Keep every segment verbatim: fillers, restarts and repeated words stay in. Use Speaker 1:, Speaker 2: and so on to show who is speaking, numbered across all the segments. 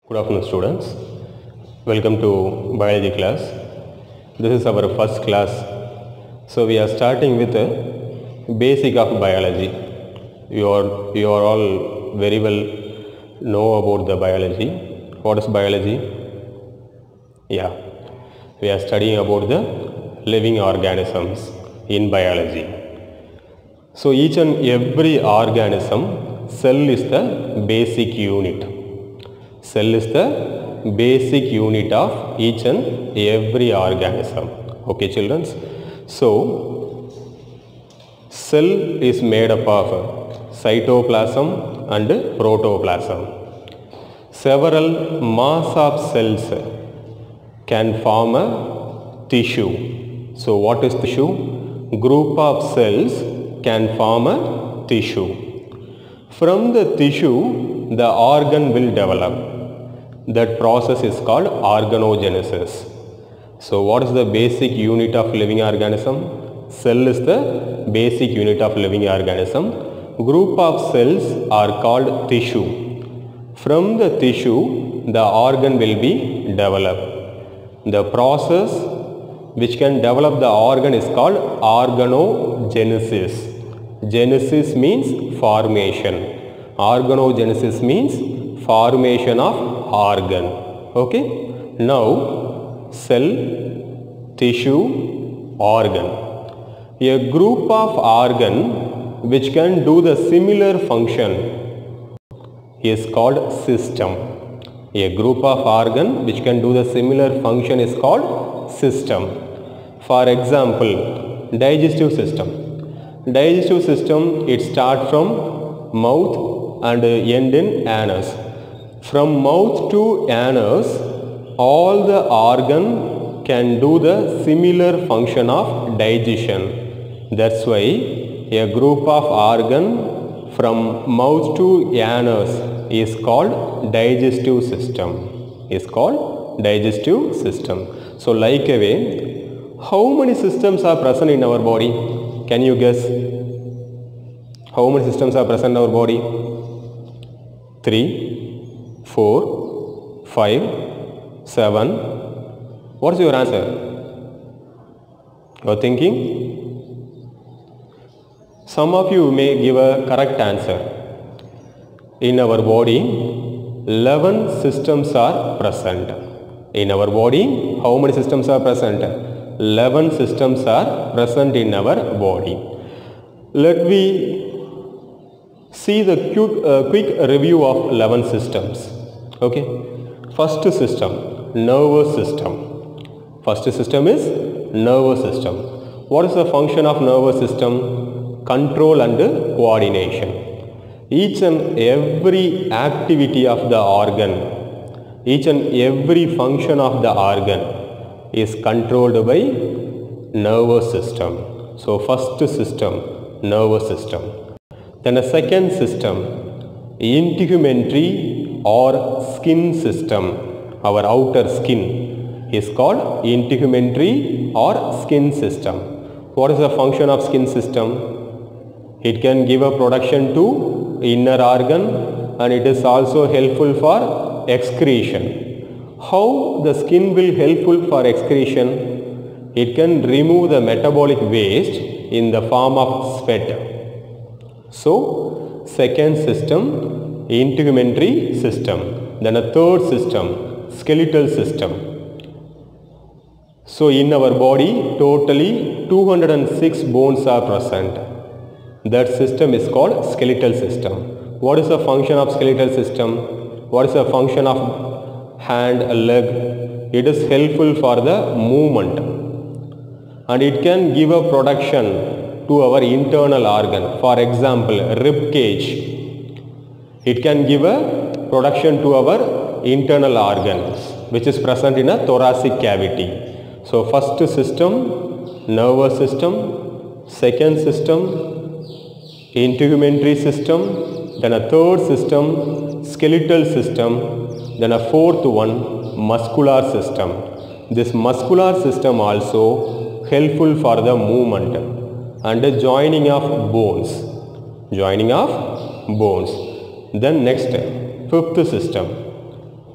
Speaker 1: Good afternoon, students. Welcome to biology class. This is our first class. So we are starting with the basic of biology. You are you are all very well know about the biology. What is biology? Yeah, we are studying about the living organisms in biology. So each and every organism, cell is the basic unit. Cell is the basic unit of each and every organism. Okay, children. So cell is made up of cytoplasm and protoplasm. Several mass of cells can form a tissue. So what is tissue? Group of cells can form a tissue. From the tissue, the organ will develop. That process is called organogenesis. So what is the basic unit of living organism? Cell is the basic unit of living organism. Group of cells are called tissue. From the tissue, the organ will be developed. The process which can develop the organ is called organogenesis. Genesis means formation. Organogenesis means formation of organ. Okay. Now cell, tissue, organ. A group of organ which can do the similar function is called system. A group of organ which can do the similar function is called system. For example, digestive system. Digestive system, it starts from mouth and end in anus. From mouth to anus, all the organ can do the similar function of digestion. That's why a group of organ from mouth to anus is called digestive system. Is called digestive system. So like a way, how many systems are present in our body? Can you guess? How many systems are present in our body? Three, four, five, seven. What's your answer? You are thinking? Some of you may give a correct answer. In our body, eleven systems are present. In our body, how many systems are present? eleven systems are present in our body. Let me see the quick, uh, quick review of eleven systems. Okay. First system, nervous system. First system is nervous system. What is the function of nervous system? Control and coordination. Each and every activity of the organ, each and every function of the organ is controlled by nervous system. So first system, nervous system. Then a second system, integumentary or skin system. Our outer skin is called integumentary or skin system. What is the function of skin system? It can give a protection to inner organ and it is also helpful for excretion. How the skin will helpful for excretion? It can remove the metabolic waste in the form of sweat. So, second system, integumentary system. Then a third system, skeletal system. So, in our body, totally two hundred six bones are present. That system is called skeletal system. What is the function of skeletal system? What is the function of hand, leg? It is helpful for the movement and it can give a protection to our internal organ. For example, rib cage. It can give a protection to our internal organs which is present in a thoracic cavity. So first system, nervous system. Second system, integumentary system. Then a third system, skeletal system. Then a fourth one, muscular system. This muscular system also helpful for the movement and the joining of bones. Joining of bones. Then next, fifth system,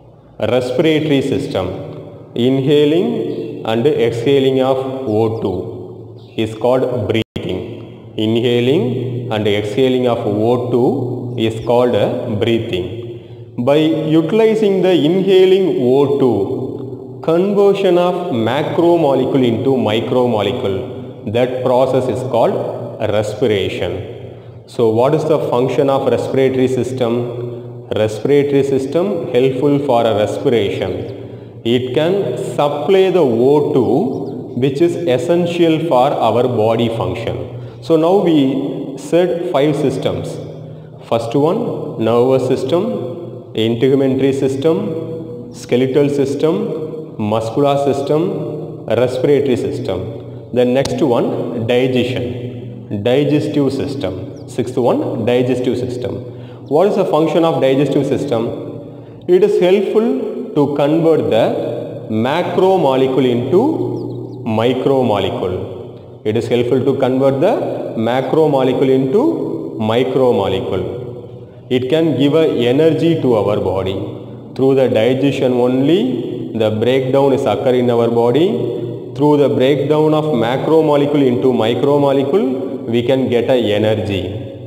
Speaker 1: respiratory system. Inhaling and exhaling of O two is called breathing. Inhaling and exhaling of O two is called breathing. By utilizing the inhaling O two, conversion of macromolecule into micromolecule, that process is called respiration. So what is the function of respiratory system? Respiratory system helpful for a respiration. It can supply the O two which is essential for our body function. So now we said five systems. First one, nervous system, integumentary system, skeletal system, muscular system, respiratory system. The next one, digestion, digestive system. Sixth one, digestive system. What is the function of digestive system? It is helpful to convert the macromolecule into micromolecule. It is helpful to convert the macromolecule into micromolecule. It can give a energy to our body. Through the digestion only, the breakdown is occur in our body. Through the breakdown of macromolecule into micromolecule, we can get a energy.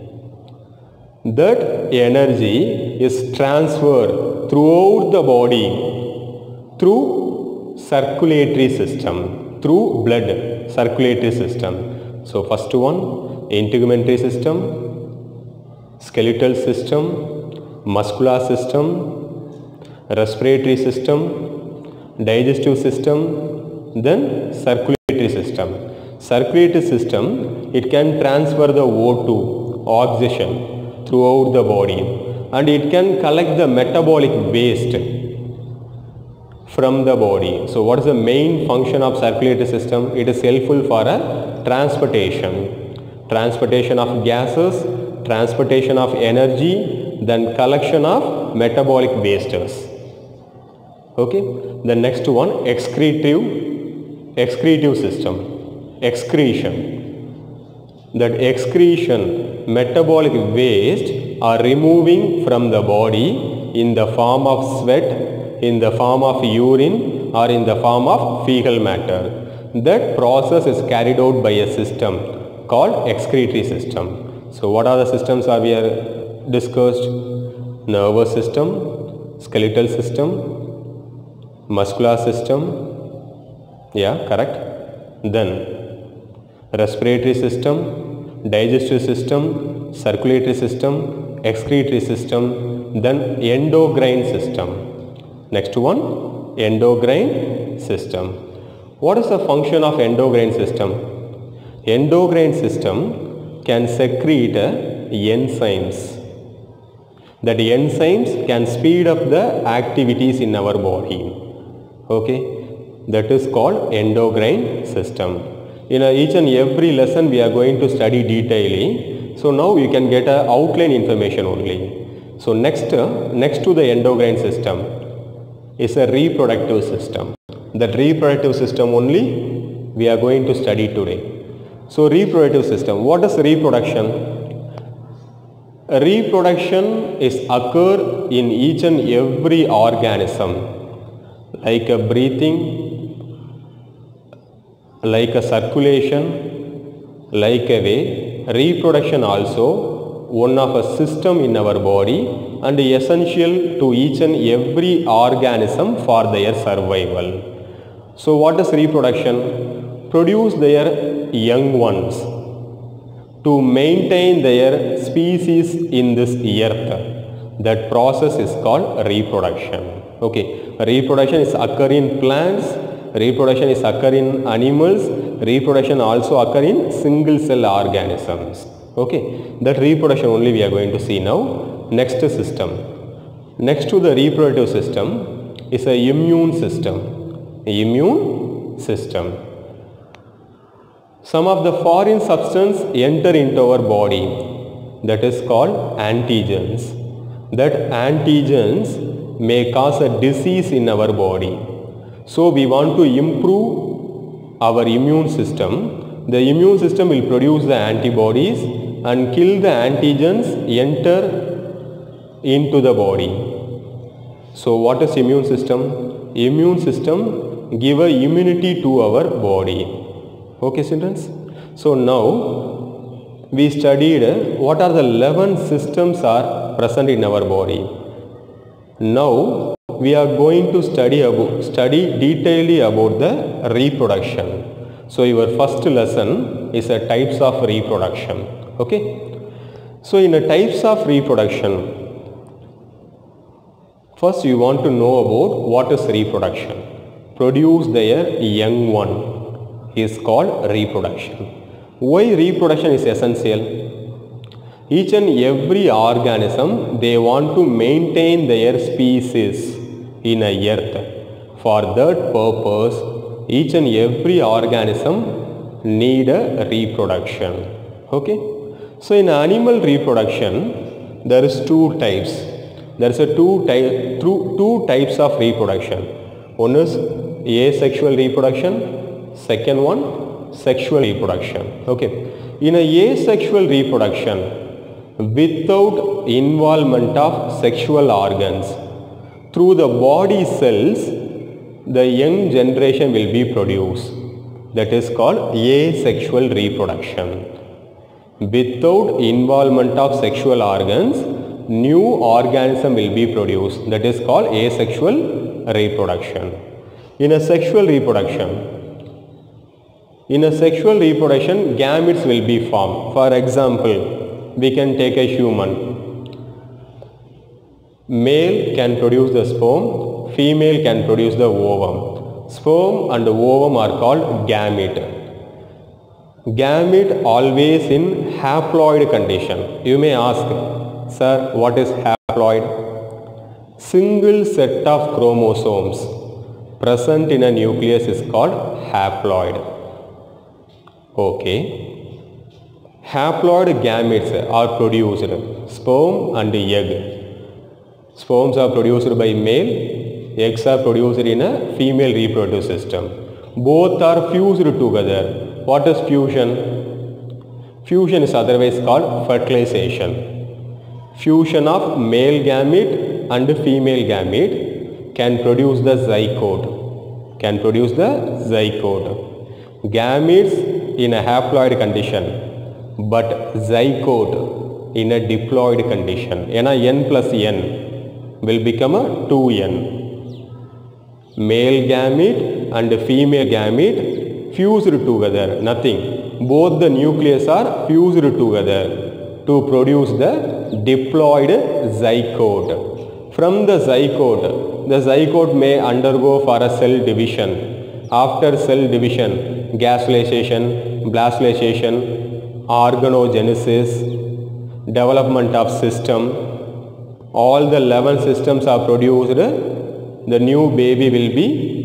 Speaker 1: That energy is transferred throughout the body through circulatory system, through blood circulatory system. So first one, integumentary system, skeletal system, muscular system, respiratory system, digestive system, then circulatory system. Circulatory system, it can transfer the O two, oxygen, throughout the body, and it can collect the metabolic waste from the body. So what is the main function of circulatory system? It is helpful for a transportation, transportation of gases, transportation of energy, then collection of metabolic wastes. Okay, the next one, excretive, excretive system, excretion. That excretion, metabolic waste are removing from the body in the form of sweat, in the form of urine, or in the form of fecal matter. That process is carried out by a system called excretory system. So what are the systems are we are discussed? Nervous system, skeletal system, muscular system, yeah, correct. Then respiratory system, digestive system, circulatory system, excretory system, then endocrine system. Next one, endocrine system. What is the function of endocrine system? Endocrine system can secrete enzymes. That enzymes can speed up the activities in our body. Okay, that is called endocrine system. In a, each and every lesson we are going to study detailing. So now you can get a outline information only. So next, uh, next to the endocrine system is a reproductive system. That reproductive system only we are going to study today. So reproductive system, what is reproduction? Reproduction is occur in each and every organism, like a breathing, like a circulation, like a way. Reproduction also one of a system in our body and essential to each and every organism for their survival. So what is reproduction? Produce their young ones to maintain their species in this earth. That process is called reproduction. Okay, reproduction is occur in plants, reproduction is occur in animals, reproduction also occur in single cell organisms. Okay, that reproduction only we are going to see now. Next system. Next to the reproductive system is a immune system. Immune system. Some of the foreign substance enter into our body, that is called antigens. That antigens may cause a disease in our body. So we want to improve our immune system. The immune system will produce the antibodies and kill the antigens enter into the body. So what is immune system? Immune system give a immunity to our body. Okay, students. So now we studied what are the eleven systems are present in our body. Now we are going to study about study detailedly about the reproduction. So your first lesson is a types of reproduction. Okay. So in a types of reproduction, first you want to know about what is reproduction. Produce their young one is called reproduction. Why reproduction is essential? Each and every organism, they want to maintain their species in a earth. For that purpose, each and every organism need a reproduction. Okay. So in animal reproduction, there is two types. There is a two, ty two, two types of reproduction. One is asexual reproduction. Second one, sexual reproduction. Okay. In a asexual reproduction, without involvement of sexual organs, through the body cells, the young generation will be produced. That is called asexual reproduction. Without involvement of sexual organs, new organism will be produced. That is called asexual reproduction. In a sexual reproduction, in a sexual reproduction, gametes will be formed. For example, we can take a human. Male can produce the sperm, female can produce the ovum. Sperm and ovum are called gamete. Gamete always in haploid condition. You may ask, sir, what is haploid? Single set of chromosomes present in a nucleus is called haploid. Okay. Haploid gametes are produced, sperm and egg. Sperms are produced by male, eggs are produced in a female reproductive system. Both are fused together. What is fusion? Fusion is otherwise called fertilization. Fusion of male gamete and female gamete can produce the zygote. Can produce the zygote. Gametes in a haploid condition, but zygote in a diploid condition. N n plus n will become a two n. Male gamete and female gamete fused together, nothing. Both the nucleus are fused together to produce the diploid zygote. From the zygote, the zygote may undergo for a cell division. After cell division, gastrulation, blastulation, organogenesis, development of system, all the eleven systems are produced. The new baby will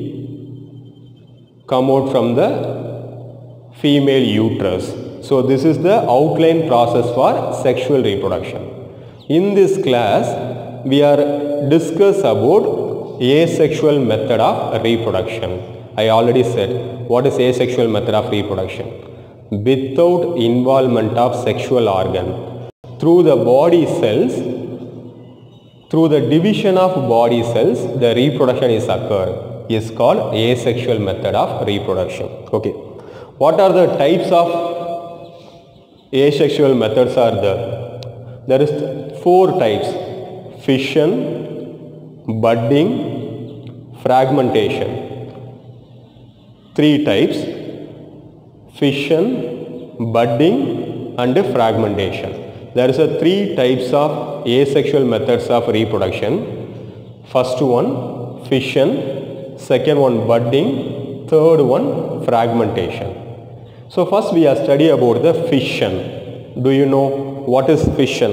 Speaker 1: be come out from the female uterus. So this is the outline process for sexual reproduction. In this class, we are discuss about asexual method of reproduction. I already said what is asexual method of reproduction. Without involvement of sexual organ, through the body cells, through the division of body cells, the reproduction is occurred. Is called asexual method of reproduction. Okay. What are the types of asexual methods are there? There is four types: fission, budding, fragmentation. Three types: fission, budding and fragmentation. There is a three types of asexual methods of reproduction. First one, fission. Second one, budding. Third one, fragmentation. So first we are study about the fission. Do you know what is fission?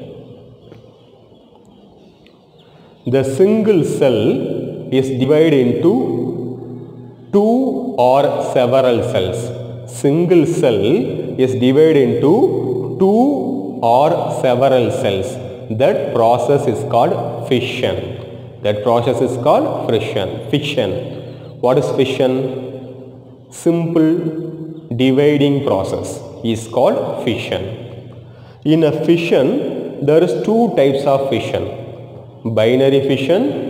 Speaker 1: The single cell is divided into two or several cells. Single cell is divided into two or several cells. That process is called fission. That process is called fission. Fission. What is fission? Simple dividing process is called fission. In a fission, there is two types of fission: binary fission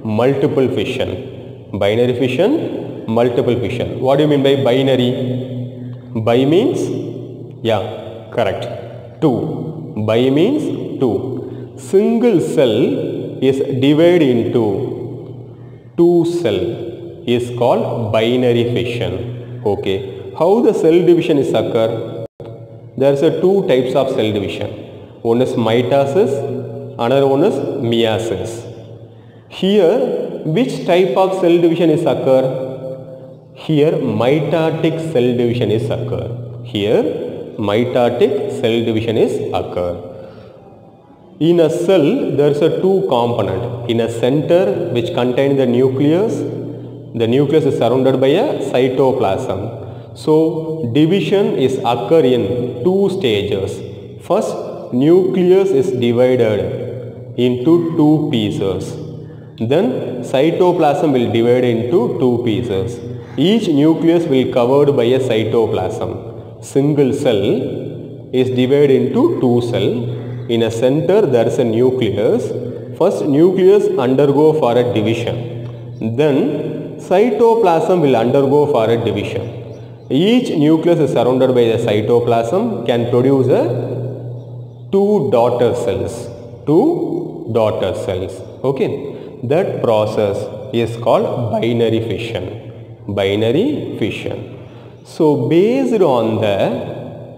Speaker 1: multiple fission. Binary fission, multiple fission. What do you mean by binary? Bi means, yeah, correct, two. Bi means two. Single cell is divided into two cell is called binary fission. Okay. How the cell division is occur? There is a two types of cell division. One is mitosis, another one is meiosis. Here, which type of cell division is occur? Here, mitotic cell division is occur. Here, mitotic cell division is occur. In a cell, there is a two component. In a center, which contains the nucleus, the nucleus is surrounded by a cytoplasm. So, division is occur in two stages. First, nucleus is divided into two pieces. Then, cytoplasm will divide into two pieces. Each nucleus will covered by a cytoplasm. Single cell is divided into two cells. In a center, there is a nucleus. First, nucleus undergo for a division. Then, cytoplasm will undergo for a division. Each nucleus is surrounded by the cytoplasm can produce a two daughter cells. Two daughter cells. Okay. That process is called binary fission. Binary fission. So, based on the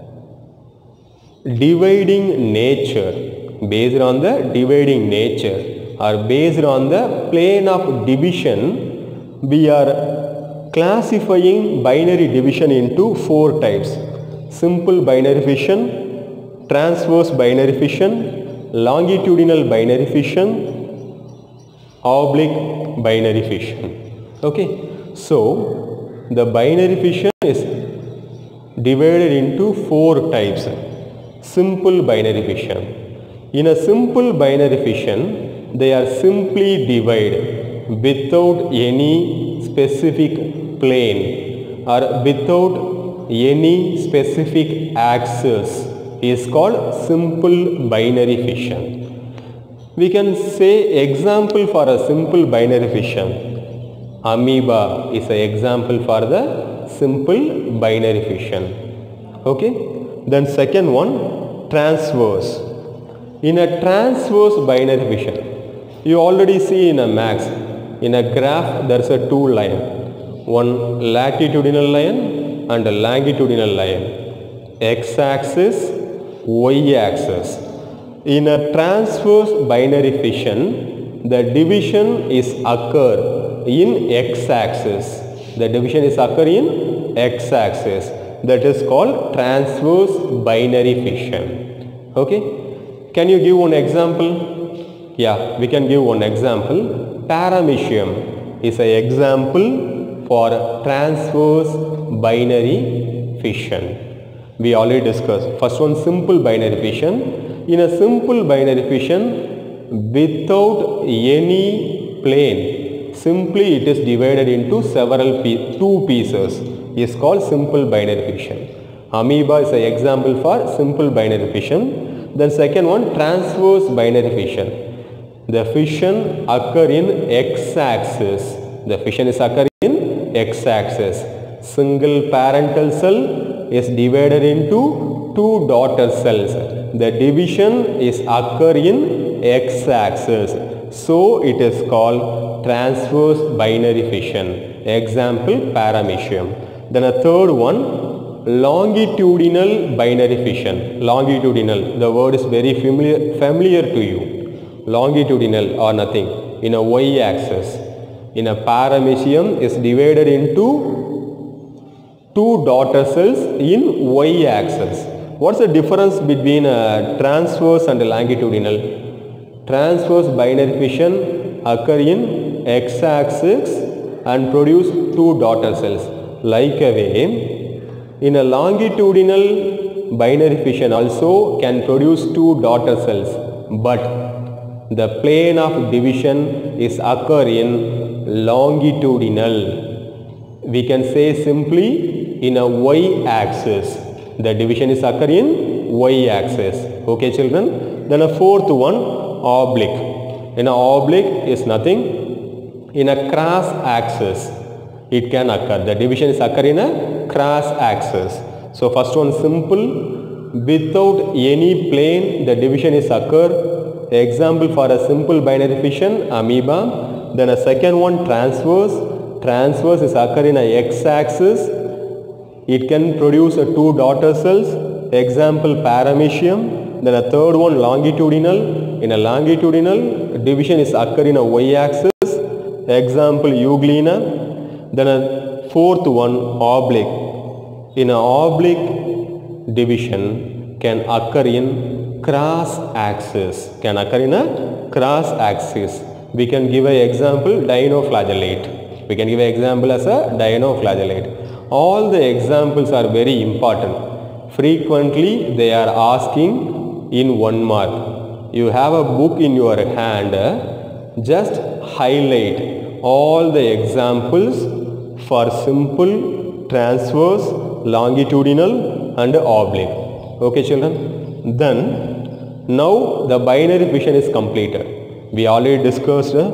Speaker 1: dividing nature, based on the dividing nature or based on the plane of division, we are classifying binary division into four types. Simple binary fission, transverse binary fission, longitudinal binary fission, oblique binary fission. Okay. So, the binary fission is divided into four types. Simple binary fission. In a simple binary fission, they are simply divided without any specific plane or without any specific axis is called simple binary fission. We can say example for a simple binary fission. Amoeba is an example for the simple binary fission. Okay. Then second one, transverse. In a transverse binary fission, you already see in a max, in a graph there is a two line, one latitudinal line and a longitudinal line, x-axis, y-axis. In a transverse binary fission, the division is occur in x-axis. The division is occur in x-axis. That is called transverse binary fission. Okay. Can you give one example? Yeah, we can give one example. Paramecium is an example for transverse binary fission. We already discussed. First one, simple binary fission. In a simple binary fission, without any plane, simply it is divided into several pe two pieces. Is called simple binary fission. Amoeba is an example for simple binary fission. Then second one, transverse binary fission. The fission occur in x-axis. The fission is occur in x-axis. Single parental cell is divided into two daughter cells. The division is occur in x-axis. So it is called transverse binary fission. Example, paramecium. Then a third one, longitudinal binary fission. Longitudinal, the word is very familiar, familiar to you. Longitudinal or nothing. In a y-axis. In a paramecium is divided into two daughter cells in y-axis. What's the difference between a transverse and a longitudinal? Transverse binary fission occur in x-axis and produce two daughter cells. Like a way, in a longitudinal binary fission also can produce two daughter cells, but the plane of division is occur in longitudinal. We can say simply in a y-axis. The division is occur in y-axis. Okay, children. Then a fourth one, oblique. In a oblique is nothing. in a cross axis it can occur. The division is occur in a cross axis. So first one simple. Without any plane the division is occur. Example for a simple binary fission, amoeba. Then a second one transverse. Transverse is occur in a x-axis. It can produce a two daughter cells. Example paramecium. Then a third one longitudinal. In a longitudinal division is occur in a y-axis. Example euglena. Then a fourth one oblique. In a oblique division can occur in cross axis. Can occur in a cross axis. We can give an example dinoflagellate. We can give an example as a dinoflagellate. All the examples are very important. Frequently they are asking in one mark. You have a book in your hand. Just highlight all the examples for simple, transverse, longitudinal and oblique. Okay children. Then now the binary fission is completed. We already discussed uh,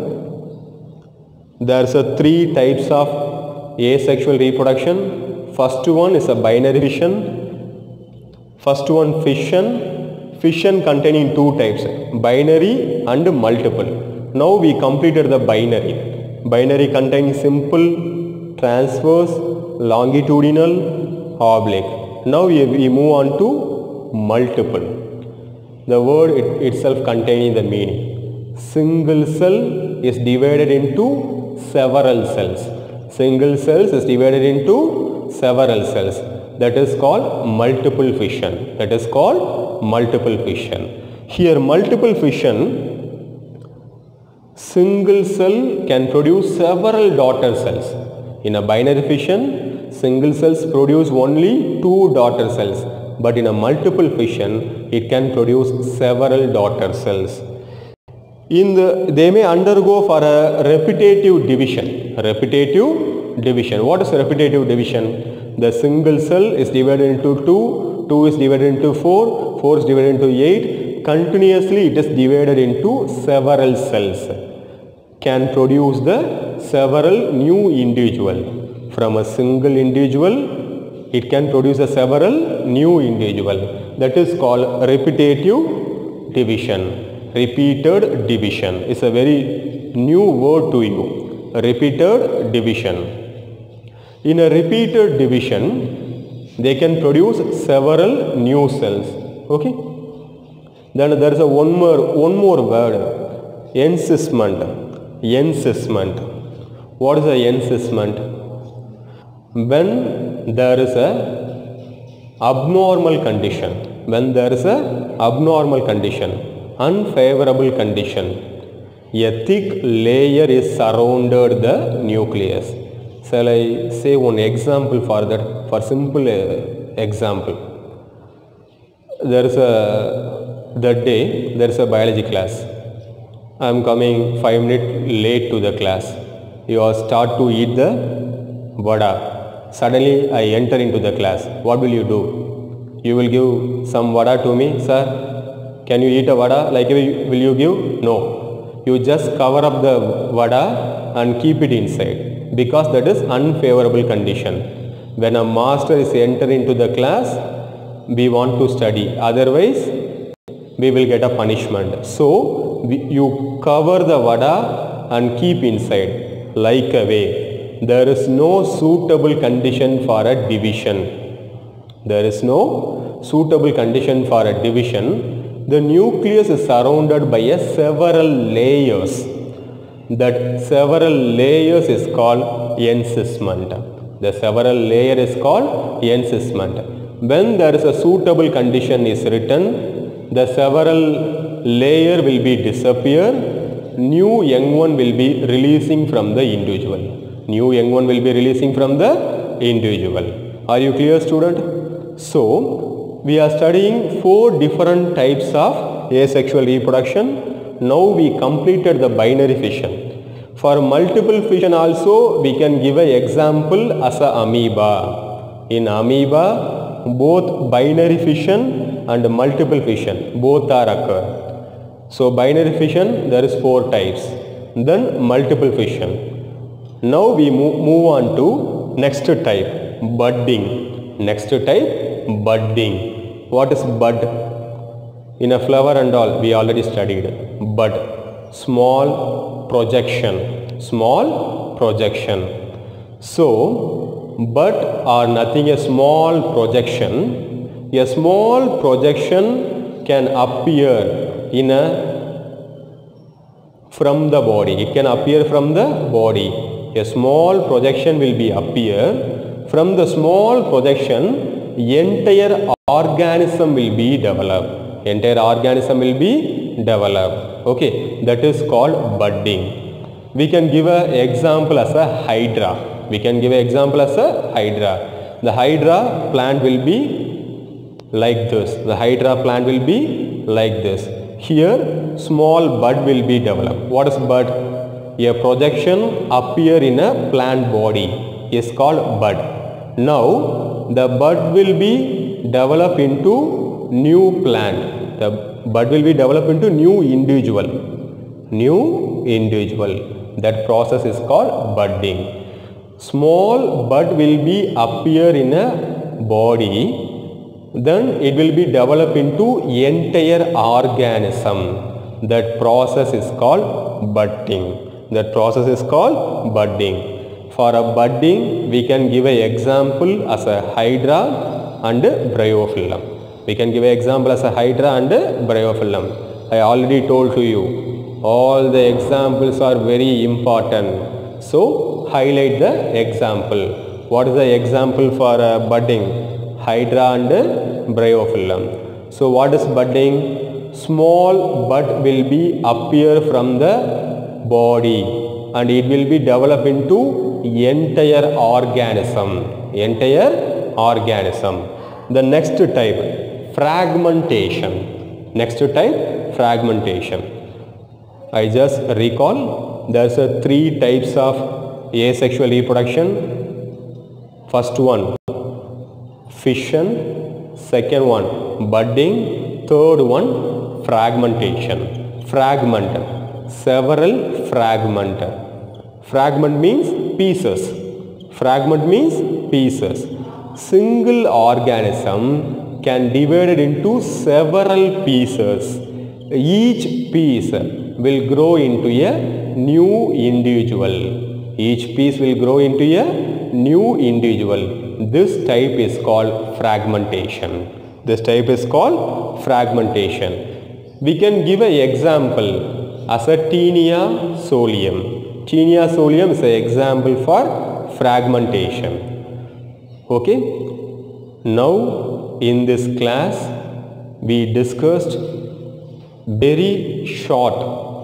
Speaker 1: there is a three types of asexual reproduction. First one is a binary fission. First one fission. Fission containing two types, binary and multiple. Now we completed the binary. Binary containing simple, transverse, longitudinal, oblique. Now we, we move on to multiple. The word it, itself containing the meaning. Single cell is divided into several cells. Single cells is divided into several cells. That is called multiple fission. That is called multiple fission. Here multiple fission, single cell can produce several daughter cells. In a binary fission, single cells produce only two daughter cells, but in a multiple fission it can produce several daughter cells. In the, they may undergo for a repetitive division. Repetitive division. What is repetitive division? The single cell is divided into two, two is divided into four, four is divided into eight. Continuously it is divided into several cells. Can produce the several new individual. From a single individual, it can produce a several new individual. That is called repetitive division. Repeated division is a very new word to you. Repeated division. In a repeated division, they can produce several new cells. Okay. Then there is a one more one more word. Encysment. Encysment. What is a encysment? When there is a abnormal condition, when there is a abnormal condition, unfavorable condition, a thick layer is surrounded the nucleus. Shall I say one example for that? For simple uh, example, there is a that day there is a biology class. I am coming five minutes late to the class. You all start to eat the vada. Suddenly I enter into the class. What will you do? You will give some vada to me, sir. Can you eat a vada? Like will you give? No. You just cover up the vada and keep it inside, because that is unfavorable condition. When a master is enter into the class, we want to study. Otherwise, we will get a punishment. So we, you cover the vada and keep inside like a way. There is no suitable condition for a division. There is no suitable condition for a division. The nucleus is surrounded by a several layers. That several layers is called encysment. The several layer is called encysment. When there is a suitable condition is written, the several layer will be disappear. New young one will be releasing from the individual. New young one will be releasing from the individual. Are you clear, student? So, we are studying four different types of asexual reproduction. Now we completed the binary fission. For multiple fission also, we can give an example as a amoeba. In amoeba, both binary fission and multiple fission, both are occur. So, binary fission, there is four types. Then multiple fission. Now we move, move on to next type, budding. Next type, budding. What is bud? In a flower and all, we already studied. Bud, small projection, small projection. So, bud are nothing a small projection. A small projection can appear in a from the body. It can appear from the body. A small projection will be appear. From the small projection, entire organism will be developed. Entire organism will be developed. Okay, that is called budding. We can give an example as a hydra. We can give an example as a hydra. The hydra plant will be like this. The hydra plant will be like this. Here, small bud will be developed. What is bud? A projection appear in a plant body is called bud. Now, the bud will be developed into new plant. The bud will be developed into new individual. New individual. That process is called budding. Small bud will be appear in a body. Then it will be developed into entire organism. That process is called budding. That process is called budding. For a budding, we can give an example as a hydra and bryophyllum. We can give an example as a hydra and bryophyllum. I already told to you, all the examples are very important. So, highlight the example. What is the example for a budding? Hydra and bryophyllum. So, what is budding? Small bud will be appear from the body and it will be developed into entire organism. Entire organism. The next type, fragmentation. Next type, fragmentation. I just recall there's a three types of asexual reproduction. First one, fission. Second one, budding. Third one, fragmentation. Fragment. Several fragment. Fragment means pieces. Fragment means pieces. Single organism can divide it into several pieces. Each piece will grow into a new individual. Each piece will grow into a new individual. This type is called fragmentation. This type is called fragmentation. We can give an example as a Taenia solium. Taenia solium is an example for fragmentation. Okay. Now in this class we discussed very short,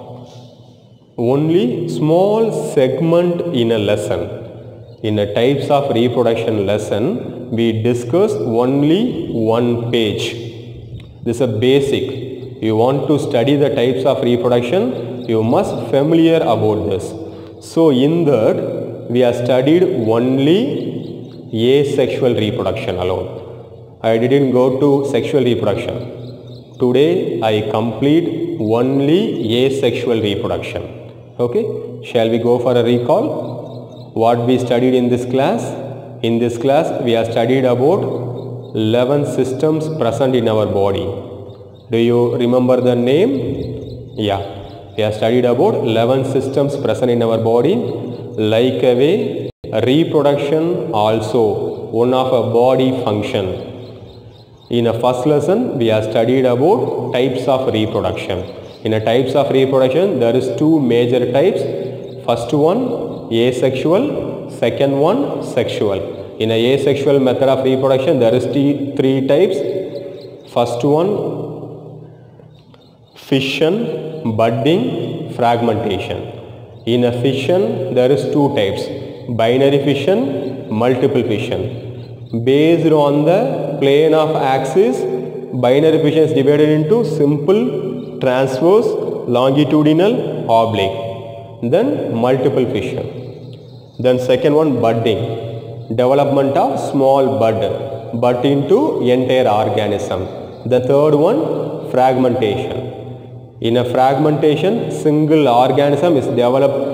Speaker 1: only small segment in a lesson. In a types of reproduction lesson, we discussed only one page. This is a basic. You want to study the types of reproduction, you must familiar about this. So in that, we have studied only asexual reproduction alone. I didn't go to sexual reproduction. Today I complete only asexual reproduction. Okay, shall we go for a recall? What we studied in this class? In this class we have studied about eleven systems present in our body. Do you remember the name? Yeah, we have studied about eleven systems present in our body. Like a way, reproduction also one of a body function. In a first lesson, we have studied about types of reproduction. In a types of reproduction, there is two major types. First one, asexual. Second one, sexual. In a asexual method of reproduction, there is three types. First one, fission, budding, fragmentation. In a fission, there is two types. Binary fission, multiple fission. Based on the plane of axis, binary fission is divided into simple, transverse, longitudinal, oblique. Then multiple fission. Then second one, budding. Development of small bud, bud into entire organism. The third one, fragmentation. In a fragmentation, single organism is developed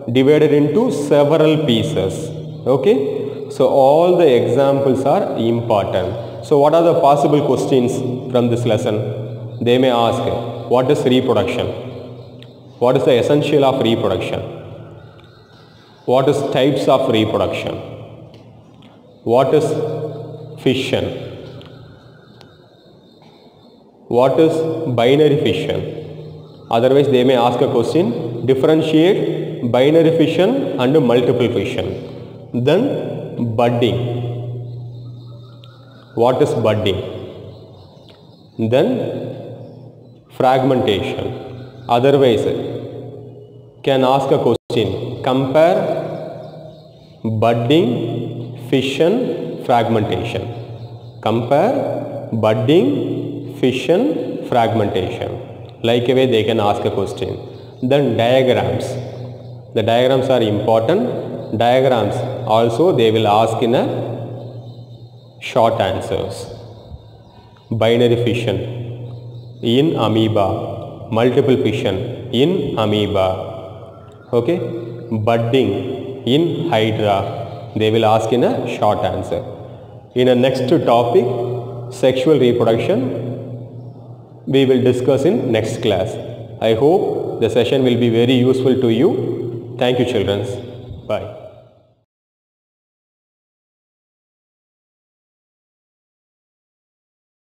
Speaker 1: divided into several pieces. Okay, so all the examples are important. So what are the possible questions from this lesson? They may ask, what is reproduction? What is the essential of reproduction? What is types of reproduction? What is fission? What is binary fission? Otherwise they may ask a question, differentiate binary fission and multiple fission. Then budding. What is budding? Then fragmentation. Otherwise can ask a question, compare budding, fission, fragmentation. Compare budding, fission, fragmentation. Like a way they can ask a question. Then diagrams. The diagrams are important. Diagrams also they will ask in a short answers. Binary fission in amoeba, multiple fission in amoeba. Okay, budding in hydra, they will ask in a short answer. In a next topic, sexual reproduction, we will discuss in next class. I hope the session will be very useful to you. Thank you, children. Bye.